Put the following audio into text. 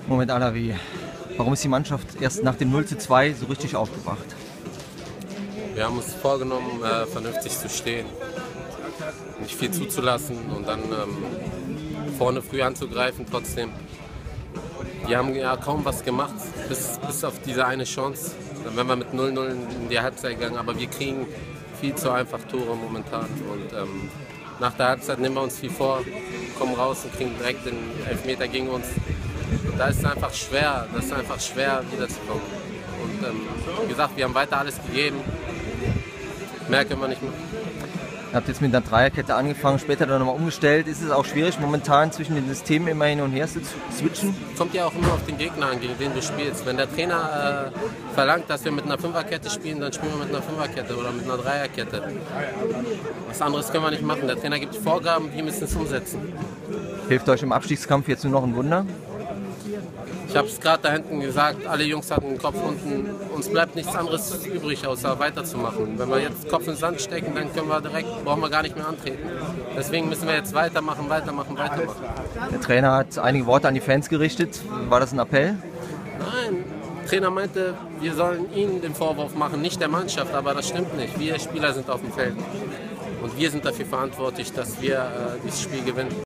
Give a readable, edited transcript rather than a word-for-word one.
Moment, Alavi, warum ist die Mannschaft erst nach dem 0:2 so richtig aufgewacht? Wir haben uns vorgenommen, vernünftig zu stehen, nicht viel zuzulassen und dann vorne früh anzugreifen trotzdem. Die haben ja kaum was gemacht, bis auf diese eine Chance. Dann wären wir mit 0:0 in die Halbzeit gegangen, aber wir kriegen viel zu einfach Tore momentan. Und nach der Halbzeit nehmen wir uns viel vor, kommen raus und kriegen direkt den Elfmeter gegen uns. Da ist es einfach schwer, wiederzukommen. Und wie gesagt, wir haben weiter alles gegeben. Mehr können wir nicht machen. Ihr habt jetzt mit einer Dreierkette angefangen, später dann nochmal umgestellt. Ist es auch schwierig, momentan zwischen den Systemen immer hin und her zu switchen? Kommt ja auch immer auf den Gegner an, gegen den du spielst. Wenn der Trainer verlangt, dass wir mit einer Fünferkette spielen, dann spielen wir mit einer Fünferkette oder mit einer Dreierkette. Was anderes können wir nicht machen. Der Trainer gibt Vorgaben, wir müssen es umsetzen. Hilft euch im Abstiegskampf jetzt nur noch ein Wunder? Ich habe es gerade da hinten gesagt, alle Jungs hatten den Kopf unten. Uns bleibt nichts anderes übrig, außer weiterzumachen. Wenn wir jetzt Kopf in den Sand stecken, dann brauchen wir gar nicht mehr antreten. Deswegen müssen wir jetzt weitermachen. Der Trainer hat einige Worte an die Fans gerichtet. War das ein Appell? Nein, der Trainer meinte, wir sollen ihnen den Vorwurf machen, nicht der Mannschaft. Aber das stimmt nicht. Wir Spieler sind auf dem Feld. Und wir sind dafür verantwortlich, dass wir dieses Spiel gewinnen.